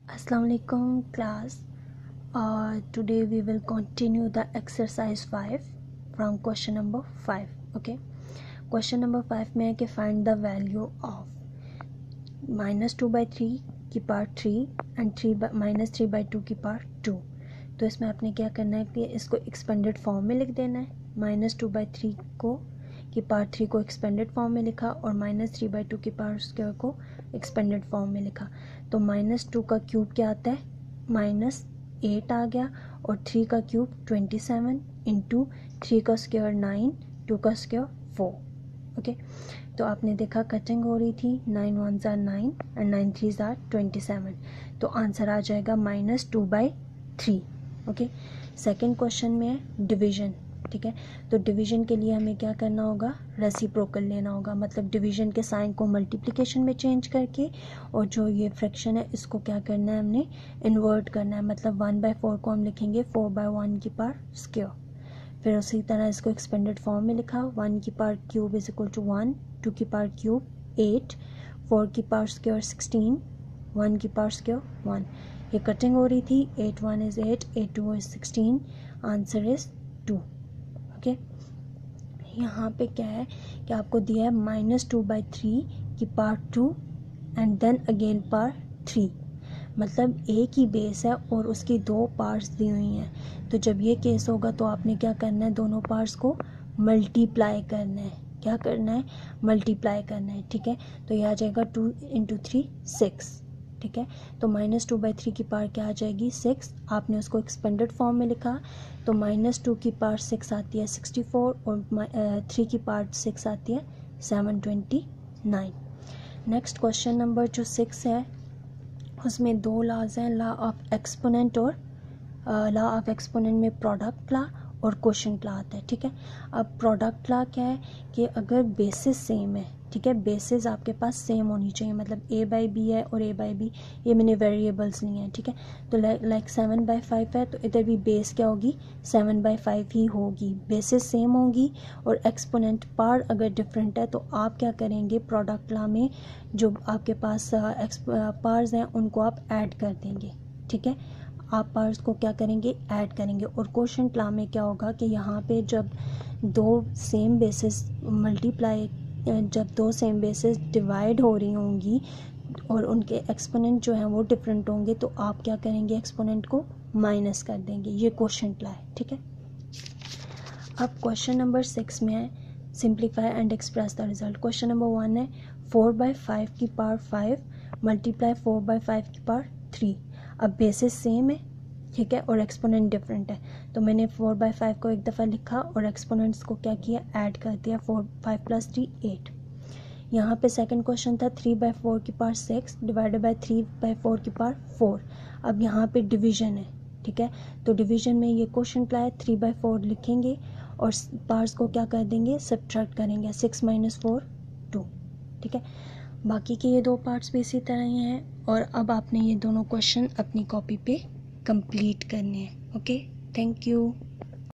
Assalamu alaikum class. Today we will continue the exercise 5 from question number 5. Okay. Question number 5 में है कि find the value of -2/3 की power 3 and -3/2 की power 2. तो इसमें आपने क्या करना है कि इसको एक्सपेंडेड फॉर्म में लिख देना है. -2/3 को की पावर 3 को एक्सपेंडेड फॉर्म में लिखा और -3/2 की पावर स्क्वायर को एक्सपेंडेड फॉर्म में लिखा. तो -2 का क्यूब क्या आता है, -8 आ गया और 3 का क्यूब 27 इंटू 3 का स्क्वायर 9, 2 का स्क्वायर 4. ओके. तो आपने देखा कटिंग हो रही थी. 9 1s are 9 and 9 3s are 27. तो आंसर आ जाएगा -2/3. ओके. सेकेंड क्वेश्चन में है डिवीजन. ठीक है. तो डिवीजन के लिए हमें क्या करना होगा, रेसिप्रोकल लेना होगा. मतलब डिवीजन के साइन को मल्टीप्लिकेशन में चेंज करके और जो ये फ्रैक्शन है इसको क्या करना है, हमने इन्वर्ट करना है. मतलब 1/4 को हम लिखेंगे 4/1 की पावर स्क्वायर. फिर उसी तरह इसको एक्सपेंडेड फॉर्म में लिखा. 1 की power cube is equal to 1, 2 की पावर क्यूब 8, 4 की पावर स्क्वायर 16, 1 की पावर स्क्वायर 1. ये कटिंग हो रही थी. 8 1 is 8, 8 2 is 16. Answer is 2. Okay. यहाँ पे क्या है कि आपको दिया है -2/3 की power 2 and then again power 3. मतलब एक ही बेस है और उसकी दो पार्ट्स दी हुई हैं. तो जब ये केस होगा तो आपने क्या करना है, दोनों पार्ट्स को मल्टीप्लाई करना है. क्या करना है, मल्टीप्लाई करना है. ठीक है. तो ये आ जाएगा 2 × 3 6. ठीक है. तो -2/3 की पावर क्या आ जाएगी, 6. आपने उसको एक्सपेंडेड फॉर्म में लिखा. तो -2 की पावर 6 आती है 64 और 3 की पावर 6 आती है 729. नेक्स्ट क्वेश्चन नंबर जो 6 है उसमें दो लॉज हैं, लॉ ऑफ एक्सपोनेंट और लॉ ऑफ एक्सपोनेंट में प्रोडक्ट लॉ और क्वोशंट लॉ आता है. ठीक है. अब प्रोडक्ट लॉ क्या है कि अगर बेसिस सेम है, ठीक है, बेसिस आपके पास सेम होनी चाहिए. मतलब a/b है और a/b ये मैंने वेरिएबल्स नहीं है. ठीक है. तो लाइक 7/5 है तो इधर भी बेस क्या होगी, 7/5 ही होगी. बेसिस सेम होंगी और एक्सपोनेंट पार अगर डिफरेंट है तो आप क्या करेंगे, प्रोडक्ट लॉ में जो आपके पास पार्स हैं उनको आप ऐड कर देंगे. ठीक है. आप पार्ट्स को क्या करेंगे, ऐड करेंगे. और क्वोशंट लॉ में क्या होगा कि यहाँ पे जब दो सेम बेसिस जब दो सेम बेसिस डिवाइड हो रही होंगी और उनके एक्सपोनेंट जो हैं वो डिफरेंट होंगे तो आप क्या करेंगे, एक्सपोनेंट को माइनस कर देंगे. ये क्वोशंट लॉ है. ठीक है. अब क्वेश्चन नंबर 6 में है simplify and express the result. Question number 1 है 4/5 की पावर 5 मल्टीप्लाई 4/5 की पावर 3. अब बेसिस सेम है, ठीक है, और एक्सपोनेंट डिफरेंट है. तो मैंने 4/5 को एक दफ़ा लिखा और एक्सपोनेंट्स को क्या किया, ऐड कर दिया. 5 + 3 8. यहाँ पे सेकंड क्वेश्चन था 3/4 की पावर 6 डिवाइडेड बाय 3/4 की पावर 4. अब यहाँ पे डिवीजन है. ठीक है. तो डिवीजन में ये क्वेश्चन क्या है, 3/4 लिखेंगे और पार्ट्स को क्या कर देंगे, सब्ट्रैक्ट करेंगे. 6 - 4 2. ठीक है. बाकी के ये दो पार्ट्स भी इसी तरह ही हैं. और अब आपने ये दोनों क्वेश्चन अपनी कॉपी पे कंप्लीट करने हैं. ओके. Thank you.